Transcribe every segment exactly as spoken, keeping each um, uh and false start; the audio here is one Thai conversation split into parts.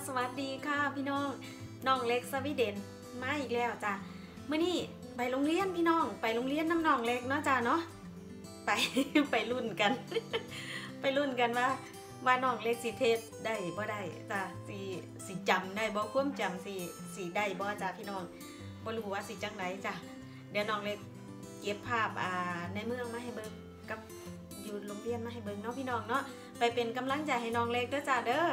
สวัสดีค่ะพี่น้องน้องเล็กสวีเดนมาอีกแล้วจ้ะเมื่อนี้ไปโรงเรียนพี่น้องไปโรงเรียนน้ำน้องเล็กเนาะจ้ะเนาะไป ไปรุ่นกัน ไปรุ่นกันว่าว่าน้องเล็กสิเทศได้บ่ได้จ้ะสิสิจำได้บ่ความจำสิสิได้บ่จ้ะพี่น้องบ่รู้ว่าสิจังไดจ้ะเดี๋ยวน้องเล็กเก็บภาพอ่าในเมืองมาให้เบิ่งกับอยู่โรงเรียนมาให้เบิ่งเนาะพี่น้องเนาะไปเป็นกำลังใจให้น้องเล็กเด้อจ้ะเด้อ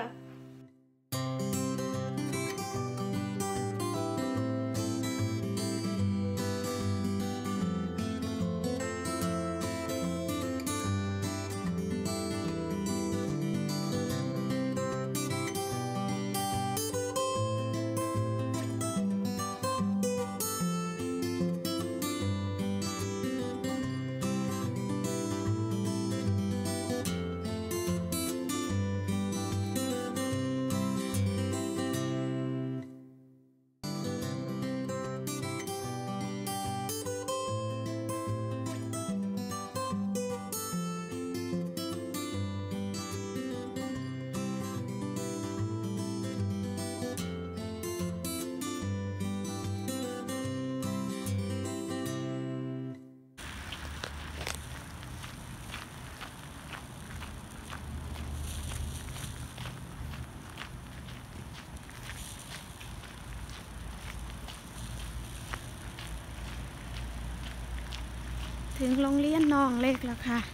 ถึงโรงเรียนน้องเล็กแล้วค่ะ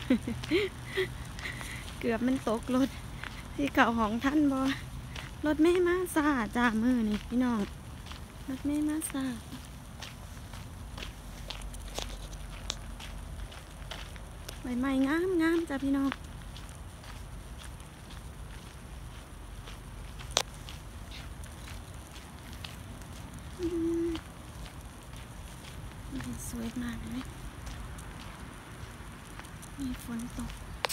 เกือบมันตกรถที่เก่าของท่านบอรถแม่มาซาจ้ามือนี่พี่น้องรถแม่มาซาใหม่ๆงามงามจ้าพี่น้องสวยมากเลยมีฝนตก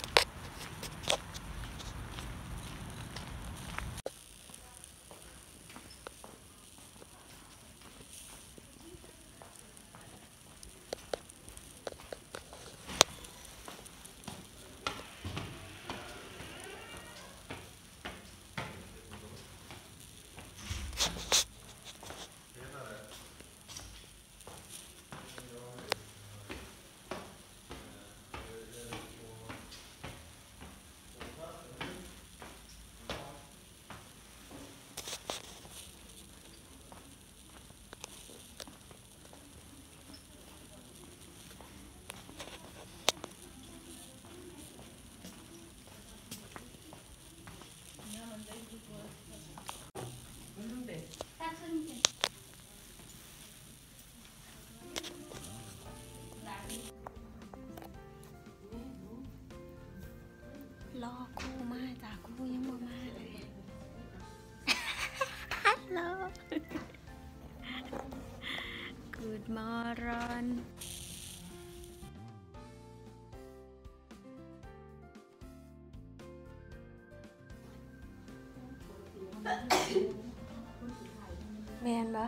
รอครูมาจากครูยังบ่มาเลย ฮัลโหล Good morning แมนปะ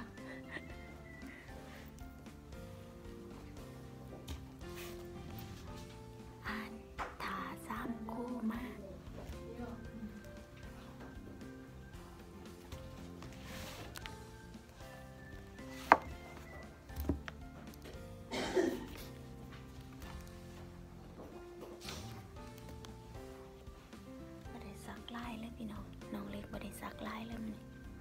อ่านถาสามคู่มาบ่ได้ซักลายเลยพี่น้องน้องเล็กบ่ได้ซักลายเลยมัน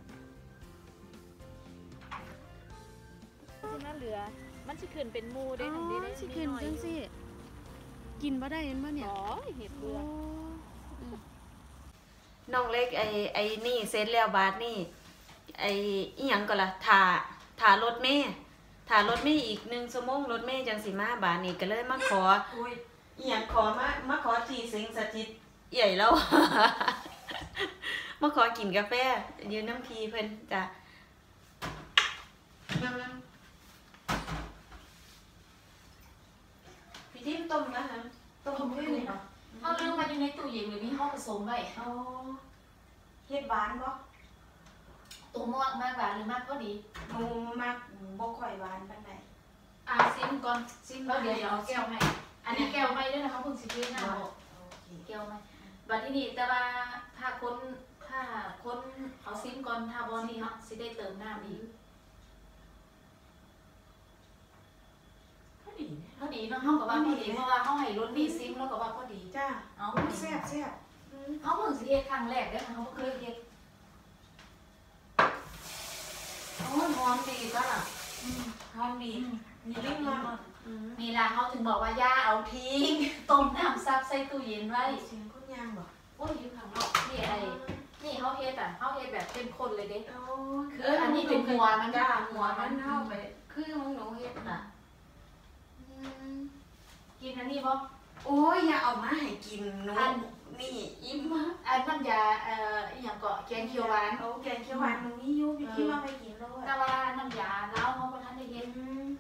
ที่น่าเหลือมันสิขึ้นเป็นมูได้ทันทีได้สิขึ้นจังสิกินบ่ได้เห็นบ่เนี่ยอ๋อเห็ดเบื่อน้องเล็กไอ้ไอ้นี่เสร็จแล้วบาดนี่ไอ้อีหยังก็ล่ะถาถารถเมล์ถารถเมล์อีกหนึ่งชั่วโมงรถเมล์จังสิมาบาดนี่ก็เลยมาขออีหยังขอมามาขอที่สิงสถิตใหญ่แล้ว มาขอกินกาแฟยืนน้ำพีเพิ่นจ้ะพี่ทิมต้มนะคะต้มขึ้นเนาะเขาเรื่องมาอยู่ในตู้เย็นหรือมีห้องผสมไว้อ๋อเฮ็ดหวานบ่ตัวม่วงมากหวานหรือมากก็ดีหนูมากบ่ค่อยหวานปานใดอ่ะซิมก่อนซิมแล้วเดี๋ยวเดี๋ยวเอาแก้วให้อันนี้แก้วไม่ด้วยนะคะคุณสิเพื่อนนะแก้วไม่บัดที่นี่แต่ว่าถ้าคนถ้าถ้าคนเขาซิมก่อนถ้าบอนี่เนาะสิได้เติมน้ำอีกพอดีพอดีเนาะเฮากับว่าพอดีเพราะว่าเฮาให้รสนี่ซิมแล้วก็ว่าพอดีจ้าเอาแซ่บแซ่บเฮาเพิ่งสิเฮ็ดครั้งแรกเด้อเฮาบ่เคยเฮ็ดโอ้หอมดีป่ะล่ะอืมหอมดีนี่ลิ่งมากนี่ล่ะเฮาถึงบอกว่าย่าเอาทิ้งต้มน้ำซับใส่ตู้เย็นไว้เสียงคนยางบ่โอ้ยอยู่ข้างนอกนี่ไอ้นี่เฮาเฮ็ดอ่ะเฮาเฮ็ดแบบเข้มข้นเลยเด้โอ้คืออันนี้เป็นหัวมันจ้าหัหัววมัมัน นเฮาไปคือของหนูเฮ็ดน่ะอืมกินอันนี้บ่โอ้ยอย่าเอามาให้กินหนูอันนี่อิ่มมากอันน้ำยาเอ่ออีหยังเกาะแกงเขียวหวานโอ้แกงเขียวหวานหนูนี่อยู่พี่ที่มาไปกินแล้วแต่อ่ะว่าน้ำยาลาวเฮาบ่ทันได้เฮ็ดอืม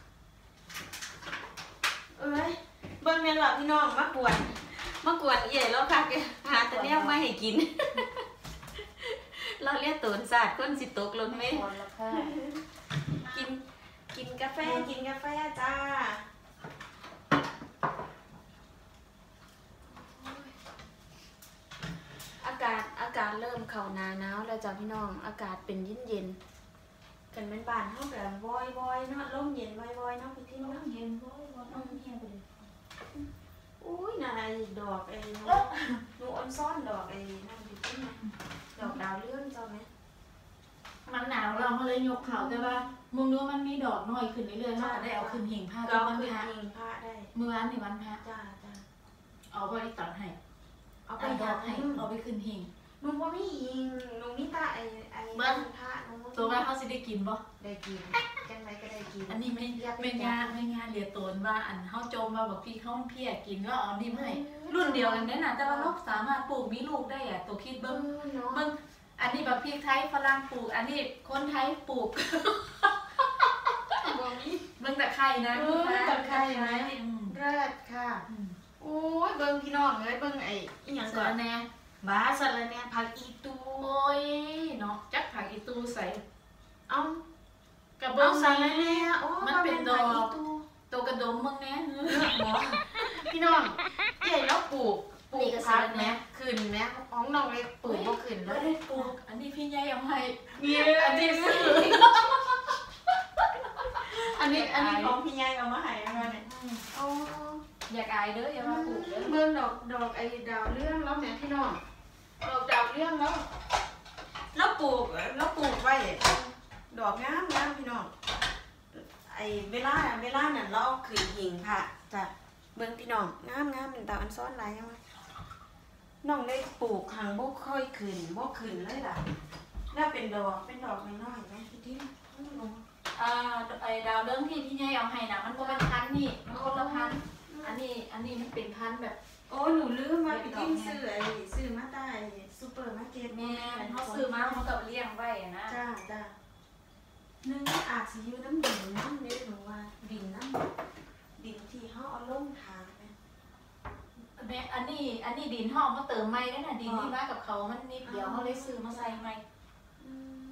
เอ้ยเบิ่งแม่นล่ะพี่น้องมากวนมากวนเอี่ยแล้วค่ะหาแต่แนวมาให้กิน เราเรียกตูนศาสตร์คนสิตกหล่นไหมก่อนละค่ะกินกินกาแฟกินกาแฟจ้าอากาศอากาศเริ่มเข้าหน้าหนาวแล้วจ้ะพี่น้องอากาศเป็นเย็นเย็นๆกันเป็นบ้านเฮาแบบวอยวอยๆเนาะลมเย็นวอยวอยๆเนาะพี่ที่น้เนาะำเย็นบ่บ่น้ำเย็นไปเลยอุ้ยน่าไอ้ดอกไอ้หนูหนูออนซ่อนดอกไอ้นั่นพี่ที่นะดอกดาวเรืองเจ้าไหมมันหนาวเราก็เลยยกเขาแต่ว่ามึงรู้มันมีดอกน้อยขึ้นเรื่อยๆเฮาก็ได้เอาขึ้นหิ่งผ้าเราวันคือพระยิงพระได้มื้อวานนี่วันพระจ้าจ้าเอาบ่ได้ตัดให้เอาไปเอาดอกให้ให้เอาไปขึ้นหิ่งหนูว่าไม่ยิงหนูมีตาไอ้ไอ้เบิ่งพระหนูตัวว่าเฮาสิได้กินบ่ได้กินจังไรก็ได้กินอันนี้ไม่ไม่งานไม่งานเรียตนว่าอันเฮาจมมาบอกพี่เขาเพี้ยกินแล้วเอานี่มาให้รุ่นเดียวกันได้น่ะแต่ว่าเราสามารถปลูกมีลูกได้อ่ะตัวคิดเบิ้เบิ่งงเนาะเบิ่งอันนี้แบบพริกไทยฝรั่งปลูก อันนี้คนไทยปลูกบ่มีเบิ่งตะไคร้นะเออตะไคร้นะอืมเลิศค่ะอืมโอ้ยเบิ้งพี่น้องเอ้ยเบิ้งไอ้อีหยังสาก่อรนแหน่บ้าสะระแหน่ผักอีตูโอ้ยเนาะจักผักอีตูใส่เอากระเอาเบื้องสะระแหน่โอ้มันเป็นดผัอกอีตูตัวกระดมมึงแน่เนื้อหมอพี่น้องใหญ่แล้วปลูกปลูนี่กก็พักสะระแหแม่น่ขึ้นแม่ของน้องเล็กปลูกบ่ขึ้นเลไม่ยได้ปลูก อันนี้พี่ใหญ่เอาให้เนี่ยอันนี้ซื้ออันนี้อันนี้ของพี่ยายเอามาให้มาเนี่ยอืมโอ้อยากอายเด้ออย่ามาปลูกเด้อเบิ่งดอกดอกไอ้ดาวเรื่องแล้วแม่พี่น้องดอกดาวเรื่องแล้วแล้วปลูกแล้วปลูกไว้ดอกงามงามพี่น้องไอ้เวลาเวลานั่นเราเอาขึ้นหิ่งพระจ้ะเบิ่งพี่น้องงามงามเป็นดาวอันซ้อนหลายยังวะน้องได้ปลูกหางบ่ค่อยขึ้นบ่ขึ้นเลยล่ะแล้วเป็นดอกเป็นดอกน้อยๆไหมพี่ที่น้องอ่าไอ้ดาวเรื่องที่พี่ใหญ่เอาให้นะมันก็เป็นพันธุ์นี่มันคนละพันธุ์อันนี้อันนี้มันเป็นพันธุ์แบบโอ้หนูลืมว่าพี่ทิ้งซื้อไอ้ซื้อมาใต้ซูเปอร์มาร์เก็ตแม่เขาซื้อมาเขากับเลี้ยงไว้อะนะจ้าจ้านึงอาจสิอยู่น้ำดินน้ำเนี่ยหนูว่าดินน้ำดินที่เขาเอาลงทางเนี่ยแม่อันนี้อันนี้ดินห้องมาเติมไม้ด้วยนะดินที่มากับเขามันนิดเดียวเขาเลยซื้อมาใส่ไม้อืม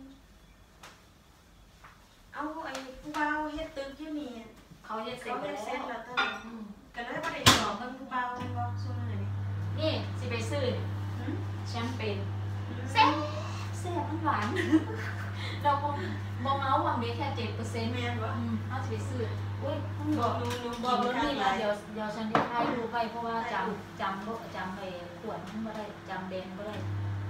เอาไอ้ผู้เบาเฮ็ดตึกอยู่นี่เขาจะเสร็เขาจไปเฮ็ดแล้เสร็จวแล้วตอนนี้อืมก็เลยบ่ได้บอกเพิ่นผู้เบาเพิ่นบอกซุมื้อนี้นี่สิไปซื้อหืมแชมเปญแซ่แซ่บแซ่บมันหวาน เราคงมองเอาว่ามีแค่เจ็ดเปอร์เซ็นต์แม่นบ่เขาจะไปซื้ออุ้ยบอกหนูหนูบอกกิรนถข้างนี่หมาลายเดี๋ยวเดี๋ยวฉันจะให้ดูไปเพราะว่าจำจำรถจำไปขวดมันไม่ได้จำแดงไม่ได้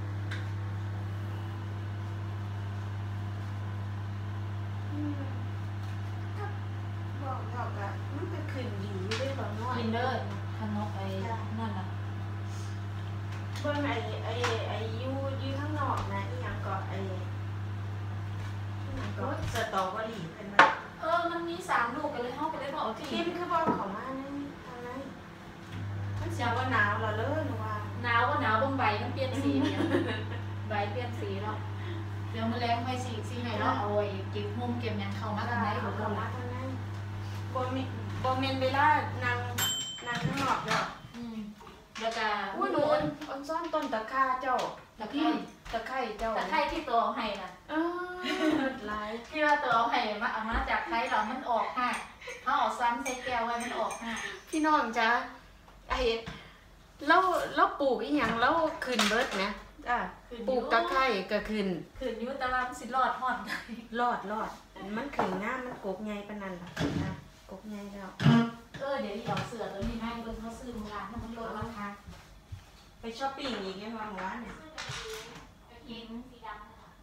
อืมก็บอกบอกอะมันก็ขึ้นดีอยู่เด้บ่น้อยกินเด้อขนมไอ้นั่นน่ะเบิ่งไอ้ไอ้ไอ้อยูอยูข้างนอกนะอีหยังก็ไอ้อีหยังก็สตรอเบอรี่เป็นแบบเออมันมีสามลูกกันเลยเขาไปได้บอกที่ทิมคือบอกเขามาในทางไหนมันเสียว่าหนาวและเลยหนูว่าหนาวก็หนาวบางใบมันเปลี่ยนสีเนี่ยใบเปลี่ยนสีแล้วเดี๋ยวมันแรงไปสีสีไหนแล้วเอาไว้เก็บมุมเก็บยังเข้ามาทางไหนเขาหรือเขาเปมาล่าทางไหนบ่มีบ่แม่นเวลานางนางข้างนอกดอกอืมแล้วก็อุ้ยหนูอันอันซ่อนต้นตะข่าเจ้าตะไคร้ตะไคร้เจ้าตะไคร้ที่ตัวเอาให้น่ะเออหลายที่ว่าตัวเอาให้มาเอามาจากไคร้เรามันออกห่าเอาออกซ้ำใส่แก้วไว้มันออกห่าพี่น้องจ้ะไอ้แล้วแล้วปลูกอีหยังแล้วขึ้นเบิดนะจ้ะปลูกตะไคร้ก็ขึ้นขึ้นอยู่แต่ว่ามันสิรอดฮอดได้รอดรอดมันขึ้นหน้ามันกกใหญ่ปานนั้นล่ะจ้ะกกใหญ่แล้วเออเดี๋ยวอีเอาเสื้อตัวนี้ให้เบิ่งเขาซื้อโรงงานมันลดราคาไปช้อปปิ้งอีกยังว่าหมู่บ้านเนี่ยเย็นสีดำค่ะ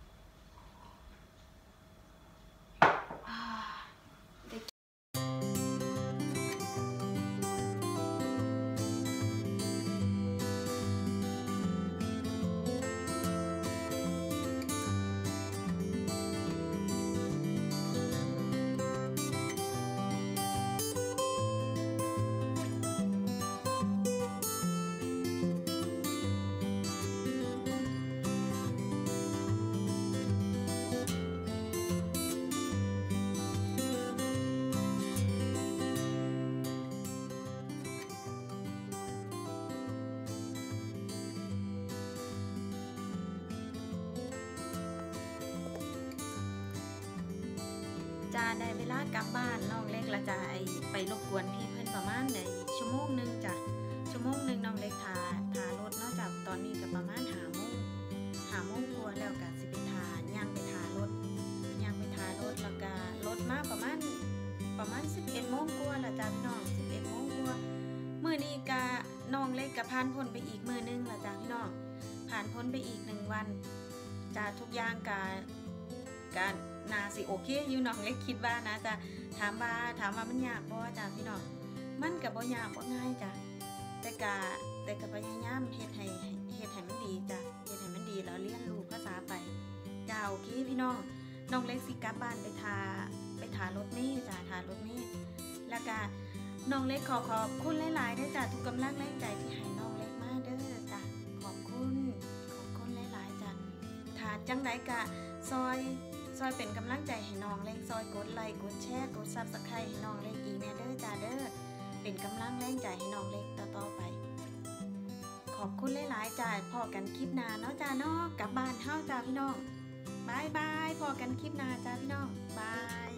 จ้าได้เวลากลับบ้านน้องเล็กละจ้าไอไปรบกวนพี่เพิ่นประมาณในชั่วโมงนึงจ้ะชั่วโมงนึงน้องเล็กทาทารถเนาะจ้ะตอนนี้ก็ประมาณห้าโมงห้าโมงกว่าแล้วก็สิไปทาย่างไปทารถย่างไปทารถแล้วก็รถมาประมาณประมาณสิบเอ็ดโมงกว่าละจ้าพี่น้องสิบเอ็ดโมงกว่ามื้อนี้ก็น้องเล็กก็ผ่านพ้นไปอีกมื้อนึงละจ้าพี่น้องผ่านพ้นไปอีกหนึ่งวันจ้าทุกอย่างก็การนาสิโอเคอยู่น้องเล็กคิดว่านะจะถามว่าถามว่ามันยากบ่จ้ะพี่น้องมันก็บ่ยากบ่ง่ายจ้ะแต่ก็แต่ก็พยายามเฮ็ดให้เฮ็ดให้มันดีจ้ะเฮ็ดให้มันดีแล้วเรียนรู้ภาษาไปจ้าโอเคพี่น้องน้องเล็กสิกลับบ้านไปทาไปทารถเมล์จ้ะทารถเมล์แล้วก็น้องเล็กขอขอบคุณหลายๆด้วยจ้ะทุกกำลังแรงใจที่ให้น้องเล็กมาเด้อจ้ะขอบคุณขอบคุณหลายๆจ้ะถ้าจังไดก็ซอยซอยเป็นกำลังใจให้น้องเล็กซอยกดไลค์กดแชร์กดซับสไครต์ให้น้องเล็กอีกแน่เด้อจ้าเด้อเป็นกำลังแรงใจให้น้องเล็กต่อๆไปขอบคุณหลายๆจ้าพอกันคลิปหน้าเนาะจ้าเนาะกลับบ้านเฮาจ้าพี่น้องบายบายพอกันคลิปหน้าจ้าพี่น้องบาย